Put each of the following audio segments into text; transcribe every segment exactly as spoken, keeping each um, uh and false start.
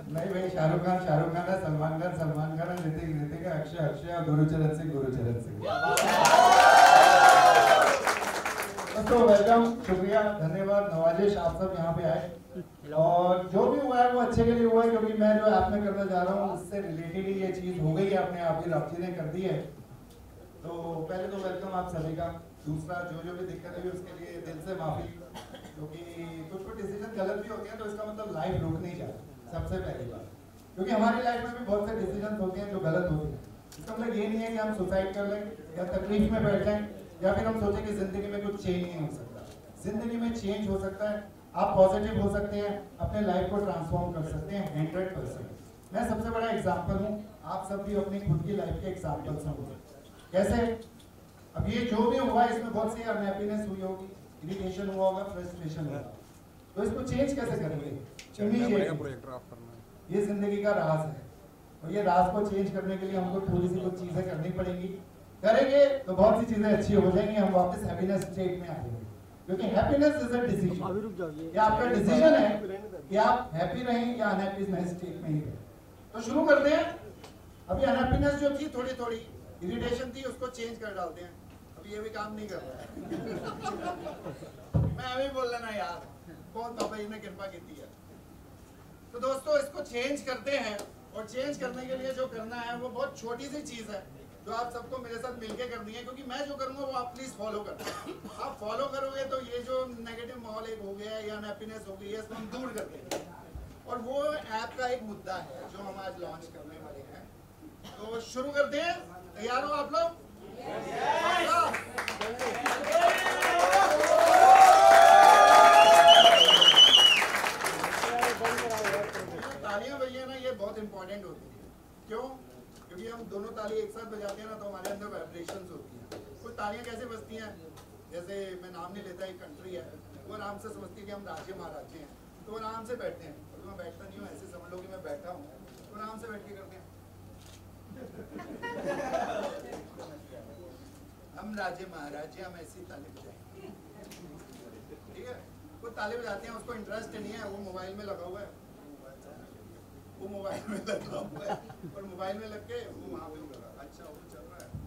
नहीं भाई, शाहरुख खान शाहरुख खान है, सलमान खान सलमान खान है, ऋतिक ऋतिक है, अक्षय अक्षय और गुरुचरण सिंह गुरुचरण सिंह। दोस्तों वेलकम, शुक्रिया, धन्यवाद, नवाजिश, आप सब यहाँ पे आए और जो भी हुआ है वो अच्छे के लिए हुआ है, क्योंकि मैं जो ऐप में करना चाह रहा हूँ उससे रिलेटेड ही ये चीज हो गई है अपने आप ही, रब जी ने कर दी है। तो पहले तो वेलकम आप सभी का। दूसरा, जो जो भी दिक्कत हुई उसके लिए दिल से माफी, क्योंकि कुछ कुछ डिसीजन गलत भी होते हैं तो इसका मतलब लाइफ रुक नहीं जाती, सबसे पहली बात। क्योंकि हमारी लाइफ में भी बहुत से डिसीजन होते हैं जो गलत होते हैं। इसका मतलब ये नहीं है कि हम सुसाइड कर लें या तकलीफ में बैठ जाएं या फिर हम सोचें कि जिंदगी में कुछ चेंज नहीं हो सकता। जिंदगी में चेंज हो सकता है, आप पॉजिटिव हो सकते हैं, अपने लाइफ को ट्रांसफॉर्म कर सकते हैं हंड्रेड परसेंट। मैं सबसे बड़ा एग्जाम्पल हूँ, आप सब भी अपनी खुद की लाइफ के एग्जाम्पल्स होंगे। कैसे? अब ये जो भी हुआ इसमें बहुत सी अनहैप्पीनेस हुई होगी, इरिटेशन हुआ होगा, फ्रस्ट्रेशन हुआ, तो इसको चेंज कैसे करेंगे? ये जिंदगी का राज है और ये राज को चेंज करने के लिए हमको थोड़ी सी कुछ चीजें करनी पड़ेंगी। करेंगे तो बहुत सी चीजें अच्छी हो जाएंगी, हम वापस हैप्पीनेस स्टेट में आ जाएंगे। क्योंकि हैप्पीनेस इज अ डिसीजन, ये आपका डिसीजन है कि आप हैप्पी रहें या अनहैप्पीनेस स्टेट में ही रहें। तो शुरू करते हैं। अभी अनहैप्पीनेस जो थी, थोड़ी थोड़ी इरिटेशन थी, उसको चेंज कर डालते हैं। अभी ये भी काम नहीं कर रहा है मैं अभी बोल लेना यार, कौन बाबा जी ने कृपा की है। तो दोस्तों इसको चेंज करते हैं और चेंज करने के लिए जो करना है वो बहुत छोटी सी चीज है जो आप सबको मेरे साथ मिलके करनी है। क्योंकि मैं जो करूंगा वो आप प्लीज फॉलो करना। आप फॉलो करोगे तो ये जो नेगेटिव माहौल एक हो गया है या अनहैप्पीनेस हो गई है, इसको हम दूर कर देंगे। और वो ऐप का एक मुद्दा है जो हम आज लॉन्च करने वाले हैं। तो शुरू करते हैं। तैयार हो आप लोग? तालियां भैया ना ये बहुत इंपॉर्टेंट होती है। क्यों? क्योंकि हम दोनों ताली एक साथ बजाते हैं ना तो हमारे अंदर वाइब्रेशंस होती हैं। कुछ तालियां कैसे बजती हैं, जैसे मैं नाम नहीं लेता, एक कंट्री है वो आराम से समझती है कि हम राज्य महाराज्य हैं, तो वो आराम से बैठते हैं। और तो मैं बैठता नहीं हूँ, ऐसे समझ लो कि मैं बैठा हूँ, तो आराम से बैठ के करते हैं हम राज्य महाराज्य, हम ऐसी ताली बजाएंगे, ठीक है? कुछ ताली बजाते हैं उसको इंटरेस्ट नहीं है, वो मोबाइल में लगा हुआ है, वो मोबाइल में लगा हुआ है और मोबाइल में लग के वो वहां पे लगा, अच्छा वो चल रहा है।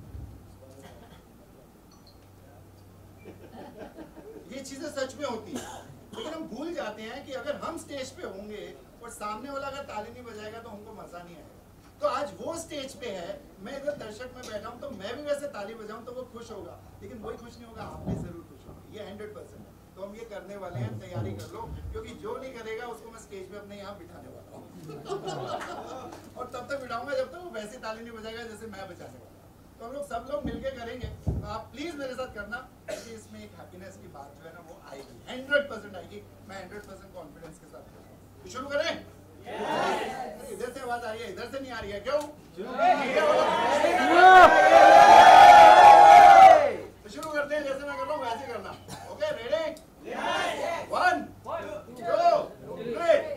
ये चीजें सच में होती है, लेकिन हम भूल जाते हैं कि अगर हम स्टेज पे होंगे और सामने वाला अगर ताली नहीं बजाएगा तो हमको मजा नहीं आएगा। तो आज वो स्टेज पे है, मैं इधर दर्शक में बैठा हूँ, तो मैं भी वैसे ताली बजाऊं तो वो खुश होगा, लेकिन वही खुश नहीं होगा, आप भी जरूर खुश होंगे, ये हंड्रेड परसेंट है। तो हम ये करने वाले हैं, तैयारी कर लो, क्योंकि जो नहीं करेगा उसको मैं स्टेज पे अपने यहाँ बिठाने वाला हूँ और तब तक बिठाऊंगा जब तक वो वैसी ताली नहीं बजाएगा जैसे मैं बजाने वाला हूँ। तो हम लोग सब लोग मिलके करेंगे, तो आप प्लीज मेरे साथ करना, क्योंकि इसमें एक हैप्पीनेस की बात जो है ना वो आएगी, हंड्रेड परसेंट आएगी। मैं हंड्रेड परसेंट कॉन्फिडेंस के साथ करूँगा। तो शुरू करें। yes! इधर से आवाज आ रही है, इधर से नहीं आ रही है, क्यों? तो शुरू करते हैं, जैसे मैं कर रहा हूँ वैसे करना। Okay, ready? One two three.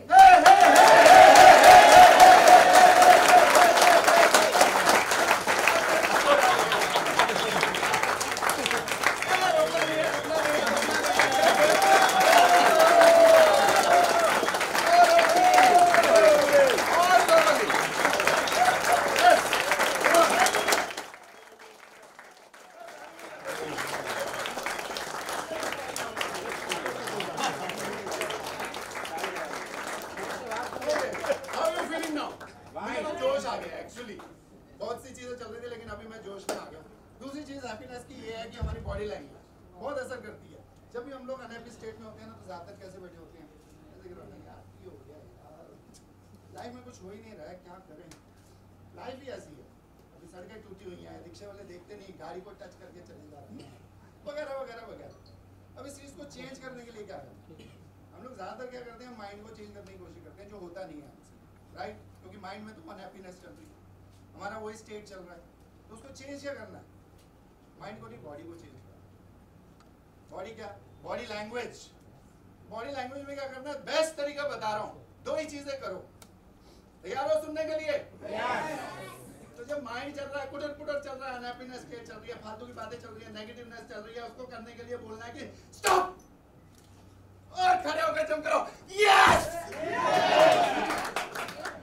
Life में कुछ हो ही नहीं रहा है, क्या करें? लाइफ ही ऐसी है। अभी सड़कें टूटी हुई हैं, रिक्शे वाले देखते नहीं, गाड़ी को टच करके चले जा रहे हैं, वगैरह वगैरह वगैरह। अब इस चीज़ को चेंज करने के लिए क्या करें? हम लोग ज़्यादातर क्या करते हैं, माइंड को चेंज करने की कोशिश करते हैं, जो होता नहीं है हमसे, राइट? क्योंकि माइंड में तो अनहैप्पीनेस चल रही है, हमारा वही स्टेट चल रहा है, तो उसको चेंज क्या करना है? माइंड को नहीं, बॉडी को चेंज करना। बॉडी क्या? Body language. बॉडी लैंग्वेज में क्या करना है? बेस्ट तरीका बता रहा हूँ, दो ही चीजें करो। तैयार हो सुनने के लिए? yes! तो जब माइंड चल रहा है, कुटर पुटर चल रहा है, अनहैप्पीनेस स्टेट चल रही है, फालतू की बातें चल रही है, नेगेटिवनेस चल रही है, उसको करने के लिए बोलना है कि स्टॉप, और खड़े होकर जंप करो, यस!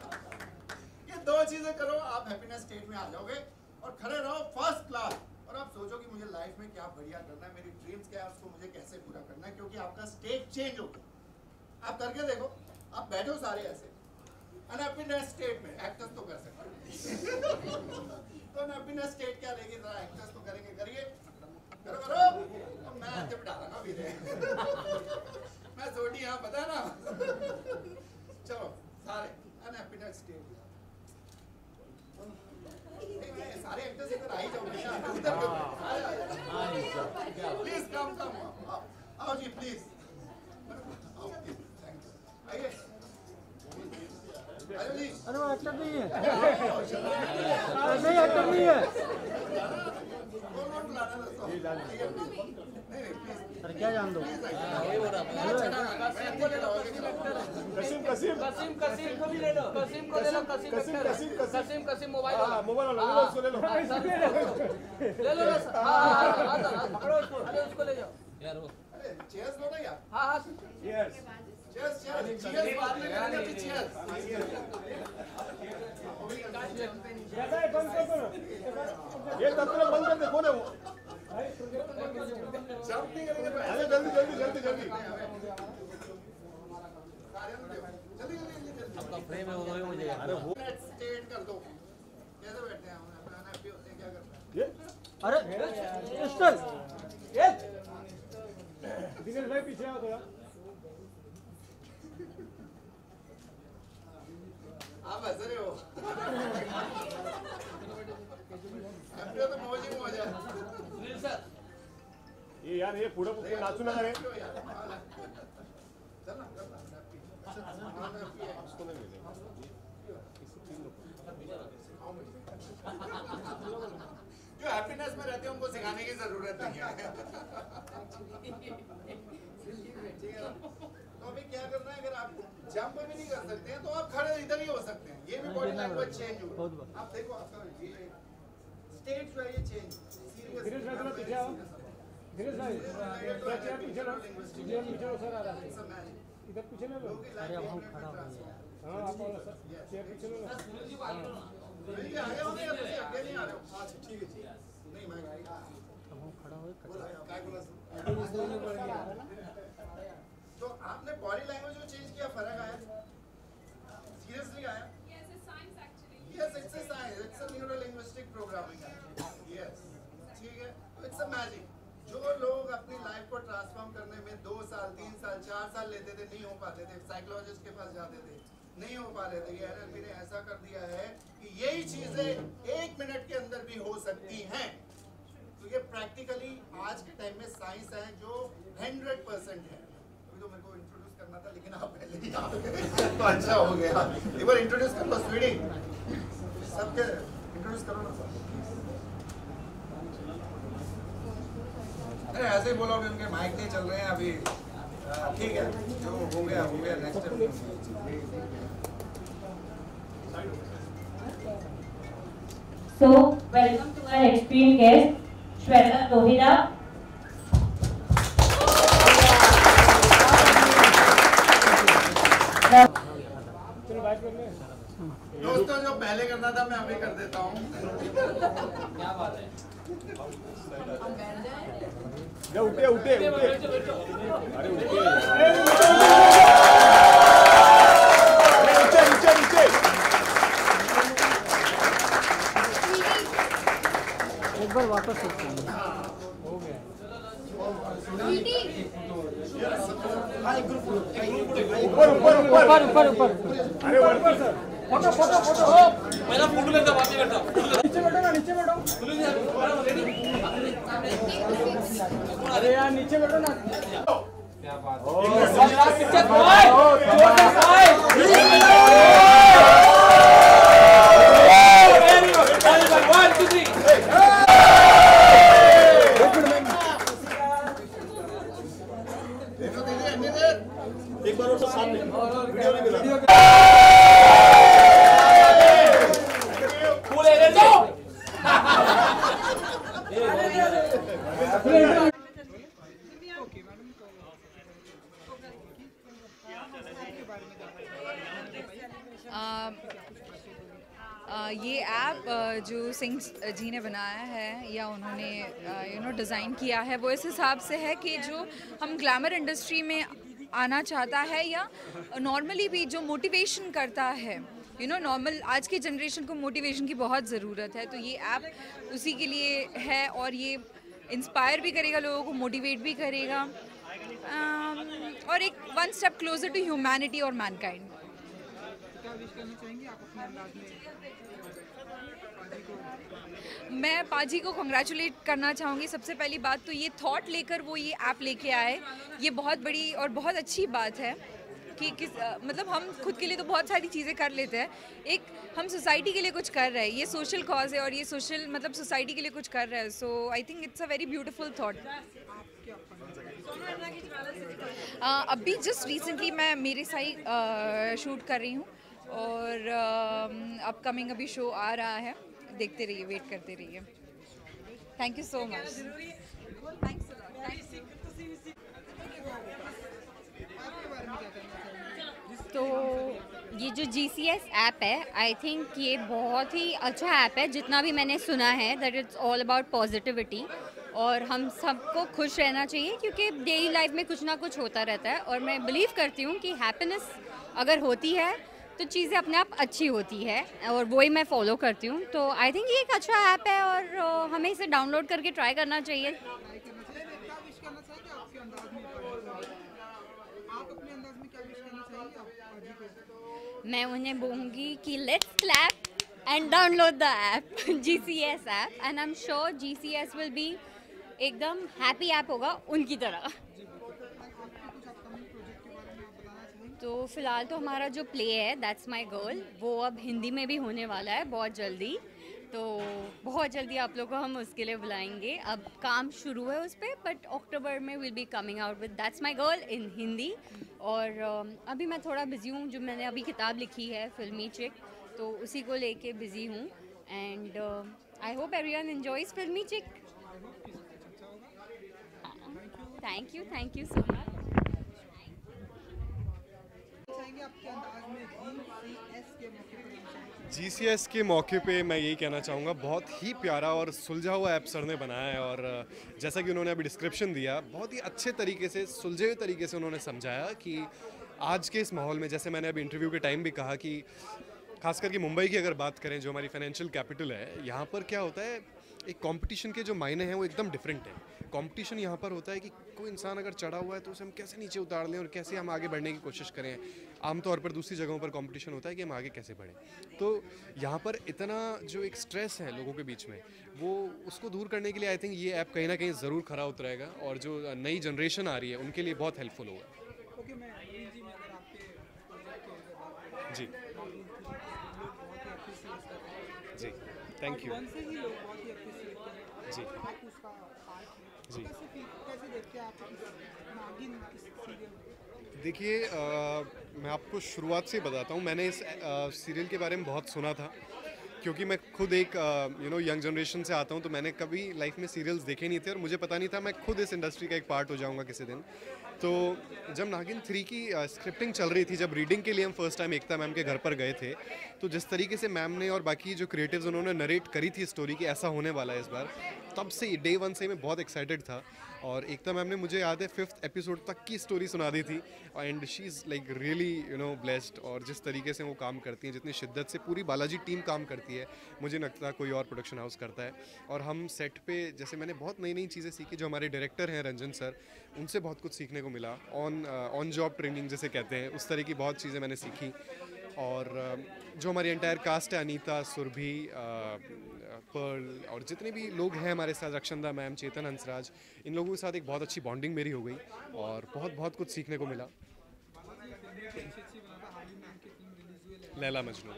आपका स्टेट चेंज हो गया। आप करके देखो, आप बैठो सारे ऐसे अनहैप्पीनेस स्टेट में, एक्टर्स तो कर सकते हैं तो अनहैप्पीनेस स्टेट क्या रहेगी, जरा एक्टर्स तो करेंगे, करिए करो करो। अब मैं ऐसे बिठा रहा ना अभी मैं सोटी यहाँ पता ना चलो सारे अनहैप्पीनेस स्टेट, सारे एक्टर्स इधर आ ही जाओ प्लीज, कम कम आओ जी प्लीज, आइए। अरे वो एक्टर नहीं है, नहीं एक्टर नहीं है। अरे क्या जान दो, कसीम कसीम कसीम कसीम को भी ले लो, कसीम को ले लो, कसीम कसीम कसीम कसीम कसीम मोबाइल हाँ मोबाइल वाला ले लो, उसको ले लो ले लो, हाँ हाँ पकड़ो उसको, अरे उसको ले जाओ यार वो, अरे चेयर्स लो ना यार, हाँ हाँ यस चेयर्स चेयर्स चेयर्स बाद में करेंगे, अभी चेयर्स कैसा है, बंद कर दो ये तत्व बंद कर दे, कौन है वो, जंप नहीं करेंगे, अरे जल्दी जल्दी जल्दी जल्दी जल्दी जल्दी आपका फ्रेम है वो मुझे, अरे वो स्टेट कर दो, कैसे बैठते हैं हम अनहैप्पी होते हैं, क्या करते हैं ये अरे पिस्टल ये दिनेश भाई पीछे आओ थोड़ा, आप हंस रहे हो हैप्पी हो तो मौज ही मौज है ये यार ये पुढे पुढे नाचू नका रे, चल ना कर ना हैप्पी, उसको नहीं मिले जो हैप्पीनेस में रहते हैं उनको सिखाने की जरूरत नहीं है तो अभी क्या करना है, अगर आप जंप भी नहीं कर सकते हैं तो आप खड़े इधर ही हो सकते हैं, ये भी बॉडी लैंग्वेज चेंज हो, आप देखो आपका ये स्टेट जो है ये चेंज सीरियस, दिनेश भाई थोड़ा पीछे आओ, दिनेश भाई थोड़ा चेयर पीछे लो, चेयर पीछे लो सर, आ रहा है इधर पीछे ले लो, अरे अब हम खड़ा हो गए हाँ आप वाला सर चेयर पीछे लो, नहीं आ रहे हो नहीं, अभी आगे नहीं आ रहे हो, अच्छा ठीक है नहीं मैं अब हम खड़ा हो काय बोला तो आपने बॉडी लैंग्वेज जो चेंज किया, फर्क आया, सीरियसली आया, yes it's a science, it's a neuro linguistic programming, yes ठीक है, it's a magic, जो लोग अपनी लाइफ को ट्रांसफॉर्म करने में दो साल तीन साल चार साल लेते थे, नहीं हो पाते थे, साइकोलॉजिस्ट के पास जाते थे, नहीं हो पा रहे थे, ये एनएलपी ने ऐसा कर दिया है कि यही चीजें एक मिनट के अंदर भी हो सकती हैं, तो ये प्रैक्टिकली आज के टाइम में साइंस है जो हंड्रेड परसेंट है। अभी तो मेरे को इंट्रोड्यूस करना था लेकिन आप पहले ही आ गए तो अच्छा हो गया, एक बार इंट्रोड्यूस कर लो स्वीडी, सबके इंट्रोड्यूस करो ना सर, अरे ऐसे ही बोलो, अभी उनके माइक नहीं चल रहे हैं अभी, ठीक है जो हो गया हो गया, next So, welcome to our esteemed guest, Shweta Lohira. चलो बात कर ले, दोस्तों जो पहले करना था मैं अभी कर देता हूँ, क्या बात है, जा उठे उठे उठे, अरे उठे नीचे नीचे नीचे, एक बार वापस हो गया, ऊपर ऊपर ऊपर ऊपर ऊपर ऊपर, अरे ऊपर सर, फोटो फोटो फोटो, पहला फोटो लेता बात नहीं करता, नीचे बैठो ना, नीचे बैठो, अरे यार नीचे बैठो ना, क्या बात है, एक बार और सामने वीडियो नहीं मिला, पूरे ले जाओ ये ऐप जो सिंह जी ने बनाया है या उन्होंने यू नो डिज़ाइन किया है वो इस हिसाब से है कि जो हम ग्लैमर इंडस्ट्री में आना चाहता है या नॉर्मली भी जो मोटिवेशन करता है, यू नो नॉर्मल आज की जनरेशन को मोटिवेशन की बहुत ज़रूरत है, तो ये ऐप उसी के लिए है और ये इंस्पायर भी करेगा, लोगों को मोटिवेट भी करेगा um, और एक one step closer to humanity और मैनकाइंड। क्या विश करना चाहेंगे आप अपने अंदाज में पाजी को? मैं पाजी को कंग्रेचुलेट करना चाहूँगी। सबसे पहली बात तो ये थॉट लेकर वो ये ऐप लेके आए, ये बहुत बड़ी और बहुत अच्छी बात है कि किस मतलब हम खुद के लिए तो बहुत सारी चीज़ें कर लेते हैं, एक हम सोसाइटी के लिए कुछ कर रहे हैं, ये सोशल कॉज है और ये सोशल मतलब सोसाइटी के लिए कुछ कर रहे हैं, so I think it's a very beautiful thought. अभी जस्ट रिसेंटली मैं मेरे साइड शूट कर रही हूँ और अपकमिंग अभी शो आ रहा है, देखते रहिए, वेट करते रहिए। Thank you so much. तो ये जो जी सी एस ऐप है, आई थिंक ये बहुत ही अच्छा ऐप है। जितना भी मैंने सुना है that it's all about positivity और हम सबको खुश रहना चाहिए क्योंकि डेली लाइफ में कुछ ना कुछ होता रहता है और मैं बिलीव करती हूँ कि हैप्पीनेस अगर होती है तो चीज़ें अपने आप अच्छी होती है और वही मैं फॉलो करती हूँ। तो आई थिंक ये एक अच्छा ऐप है और हमें इसे डाउनलोड करके ट्राई करना चाहिए। मैं उन्हें बोलूँगी कि let's clap and download the app G C S app and I am sure G C S will be एकदम हैप्पी ऐप होगा उनकी तरह। तो फिलहाल तो हमारा जो प्ले है दैट्स माय गर्ल वो अब हिंदी में भी होने वाला है बहुत जल्दी, तो बहुत जल्दी आप लोगों को हम उसके लिए बुलाएंगे। अब काम शुरू है उस पर, बट अक्टूबर में will be coming out with that's my girl in Hindi. और uh, अभी मैं थोड़ा बिजी हूँ, जो मैंने अभी किताब लिखी है फिल्मी चिक, तो उसी को लेके बिजी हूँ and I hope everyone enjoys Filmi chick. Thank you thank you so much. G C S के मौके पे मैं यही कहना चाहूँगा, बहुत ही प्यारा और सुलझा हुआ ऐप सर ने बनाया है और जैसा कि उन्होंने अभी डिस्क्रिप्शन दिया, बहुत ही अच्छे तरीके से सुलझे हुए तरीके से उन्होंने समझाया कि आज के इस माहौल में, जैसे मैंने अभी इंटरव्यू के टाइम भी कहा कि खास करके मुंबई की अगर बात करें जो हमारी फाइनेंशियल कैपिटल है, यहाँ पर क्या होता है, एक कंपटीशन के जो मायने हैं वो एकदम डिफरेंट है। कंपटीशन यहाँ पर होता है कि कोई इंसान अगर चढ़ा हुआ है तो उसे हम कैसे नीचे उतार लें और कैसे हम आगे बढ़ने की कोशिश करें। आमतौर पर दूसरी जगहों पर कंपटीशन होता है कि हम आगे कैसे बढ़ें। तो यहाँ पर इतना जो एक स्ट्रेस है लोगों के बीच में, वो उसको दूर करने के लिए आई थिंक ये ऐप कहीं ना कहीं ज़रूर खरा उतरेगा और जो नई जनरेशन आ रही है उनके लिए बहुत हेल्पफुल होगा। जी जी थैंक यू जी जी। देखिए, मैं आपको शुरुआत से बताता हूँ, मैंने इस सीरियल के बारे में बहुत सुना था क्योंकि मैं खुद एक यू नो यंग जनरेशन से आता हूँ, तो मैंने कभी लाइफ में सीरियल्स देखे नहीं थे और मुझे पता नहीं था मैं खुद इस इंडस्ट्री का एक पार्ट हो जाऊँगा किसी दिन। तो जब नागिन थ्री की स्क्रिप्टिंग चल रही थी, जब रीडिंग के लिए हम फर्स्ट टाइम एकता मैम के घर पर गए थे, तो जिस तरीके से मैम ने और बाकी जो क्रिएटिव्स उन्होंने नरेट करी थी स्टोरी की ऐसा होने वाला है इस बार, तब से डे वन से मैं बहुत एक्साइटेड था। और एकता मैम ने मुझे याद है फिफ्थ एपिसोड तक की स्टोरी सुना दी थी and she is like really you know blessed. और जिस तरीके से वो काम करती हैं, जितनी शिद्दत से पूरी बालाजी टीम काम करती है, मुझे लगता कोई और प्रोडक्शन हाउस करता है। और हम सेट पे जैसे मैंने बहुत नई नई चीज़ें सीखी, जो हमारे डायरेक्टर हैं रंजन सर, उनसे बहुत कुछ सीखने को मिला। ऑन ऑन जॉब ट्रेनिंग जिसे कहते हैं, उस तरह की बहुत चीज़ें मैंने सीखी। और जो हमारी एंटायर कास्ट है, अनीता, सुरभि, पर्ल और जितने भी लोग हैं हमारे साथ, रक्षंदा मैम, चेतन हंसराज, इन लोगों के साथ एक बहुत अच्छी बॉन्डिंग मेरी हो गई और बहुत बहुत कुछ सीखने को मिला। लैला मजनू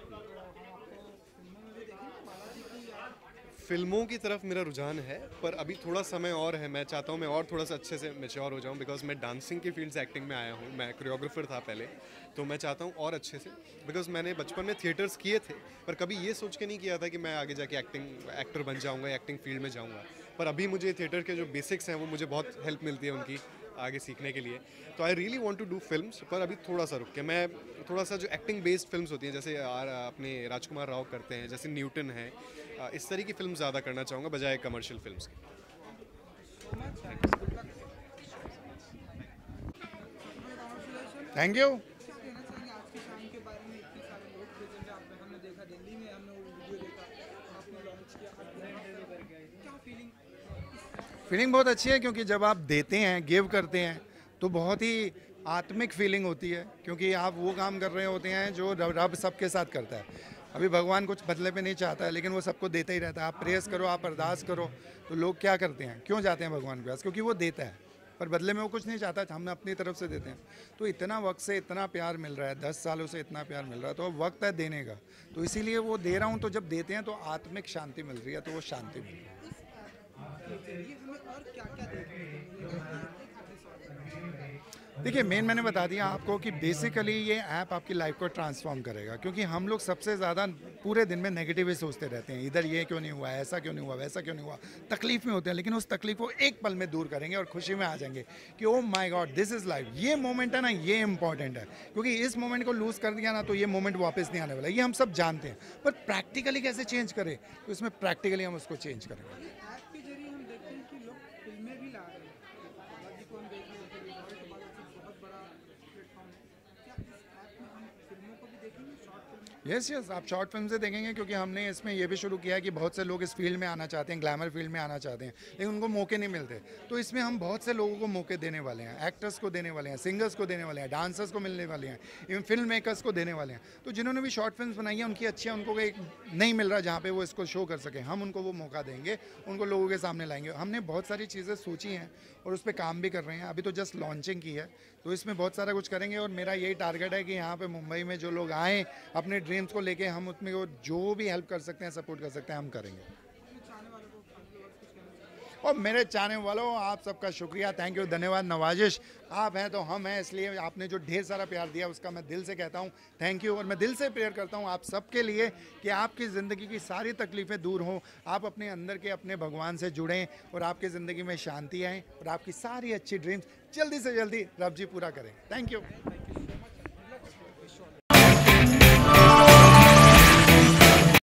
फिल्मों की तरफ मेरा रुझान है, पर अभी थोड़ा समय और है। मैं चाहता हूँ मैं और थोड़ा सा अच्छे से मैच्योर हो जाऊँ, बिकॉज मैं डांसिंग की फील्ड से एक्टिंग में आया हूँ। मैं कोरियोग्राफर था पहले, तो मैं चाहता हूँ और अच्छे से, बिकॉज मैंने बचपन में थिएटर्स किए थे, पर कभी ये सोच के नहीं किया था कि मैं आगे जाके एक्टिंग एक्टर बन जाऊँगा, एक्टिंग फील्ड में जाऊँगा। पर अभी मुझे थिएटर के जो बेसिक्स हैं वो मुझे बहुत हेल्प मिलती है उनकी, आगे सीखने के लिए। तो I really want to do films, पर अभी थोड़ा सा रुक के मैं थोड़ा सा जो एक्टिंग बेस्ड फिल्म्स होती हैं जैसे अपने राजकुमार राव करते हैं, जैसे न्यूटन है, इस तरह की फिल्म ज़्यादा करना चाहूँगा बजाय कमर्शियल फिल्म्स के। Thank you. फीलिंग बहुत अच्छी है क्योंकि जब आप देते हैं, गिव करते हैं, तो बहुत ही आत्मिक फीलिंग होती है, क्योंकि आप वो काम कर रहे होते हैं जो रब सबके साथ करता है। अभी भगवान कुछ बदले पे नहीं चाहता है, लेकिन वो सबको देता ही रहता है। आप प्रेयर्स करो, आप अरदास करो, तो लोग क्या करते हैं, क्यों जाते हैं भगवान के पास? क्योंकि वो देता है, पर बदले में वो कुछ नहीं चाहता, हम अपनी तरफ से देते हैं। तो इतना वक्त से इतना प्यार मिल रहा है, दस सालों से इतना प्यार मिल रहा है, तो अब वक्त है देने का। तो इसीलिए वो दे रहा हूँ। तो जब देते हैं तो आत्मिक शांति मिल रही है, तो वो शांति मिल रही है। देखिए, मेन मैंने बता दिया आपको कि बेसिकली ये ऐप आपकी लाइफ को ट्रांसफॉर्म करेगा, क्योंकि हम लोग सबसे ज़्यादा पूरे दिन में नेगेटिव ही सोचते रहते हैं, इधर ये क्यों नहीं हुआ, ऐसा क्यों नहीं हुआ, वैसा क्यों नहीं हुआ, तकलीफ में होते हैं। लेकिन उस तकलीफ को एक पल में दूर करेंगे और खुशी में आ जाएंगे कि oh my god, this is life. ये मोमेंट है ना, ये इंपॉर्टेंट है, क्योंकि इस मोमेंट को लूज़ कर दिया ना तो ये मोमेंट वापस नहीं आने वाला। ये हम सब जानते हैं, पर प्रैक्टिकली कैसे चेंज करें, तो इसमें प्रैक्टिकली हम उसको चेंज करेंगे। यस यस आप शॉर्ट फिल्म से देखेंगे, क्योंकि हमने इसमें ये भी शुरू किया है कि बहुत से लोग इस फील्ड में आना चाहते हैं, ग्लैमर फील्ड में आना चाहते हैं, लेकिन उनको मौके नहीं मिलते। तो इसमें हम बहुत से लोगों को मौके देने वाले हैं, एक्टर्स को देने वाले हैं, सिंगर्स को देने वाले हैं, डांसर्स को मिलने वाले हैं, इवन फिल्म मेकर्स को देने वाले हैं। तो जिन्होंने भी शॉर्ट फिल्म बनाई है उनकी अच्छी है, उनको एक नहीं मिल रहा जहाँ पर वो इसको शो कर सकें, हम उनको वो मौका देंगे, उनको लोगों के सामने लाएंगे। हमने बहुत सारी चीज़ें सोची हैं और उस पर काम भी कर रहे हैं। अभी तो जस्ट लॉन्चिंग की है, तो इसमें बहुत सारा कुछ करेंगे। और मेरा यही टारगेट है कि यहाँ पे मुंबई में जो लोग आएँ अपने ड्रीम्स को लेके, हम उसमें जो भी हेल्प कर सकते हैं, सपोर्ट कर सकते हैं, हम करेंगे। और मेरे चाहने वालों, आप सबका शुक्रिया, थैंक यू, धन्यवाद, नवाजिश। आप हैं तो हम हैं, इसलिए आपने जो ढेर सारा प्यार दिया उसका मैं दिल से कहता हूँ थैंक यू। और मैं दिल से प्रेयर करता हूँ आप सबके लिए कि आपकी ज़िंदगी की सारी तकलीफ़ें दूर हों, आप अपने अंदर के अपने भगवान से जुड़ें और आपकी ज़िंदगी में शांति आए और आपकी सारी अच्छी ड्रीम्स जल्दी से जल्दी रब जी पूरा करें। Thank you.